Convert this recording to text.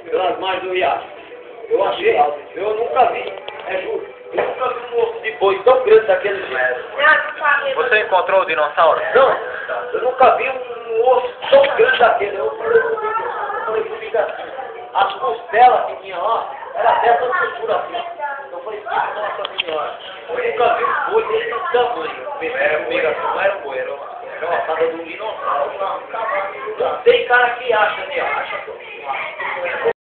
pelas margens do riacho. Eu achei, eu nunca vi, juro, eu nunca vi um osso de boi tão grande daquele jeito. Você encontrou o dinossauro? Não, eu nunca vi um osso tão grande daquele. Eu falei, fica assim. As costelas que tinha lá, era dessa altura assim. Eu falei, nossa senhora, eu nunca vi um boi desse tamanho. Não era um boi, era uma passada de um dinossauro. Não tem cara que acha, né? Acha que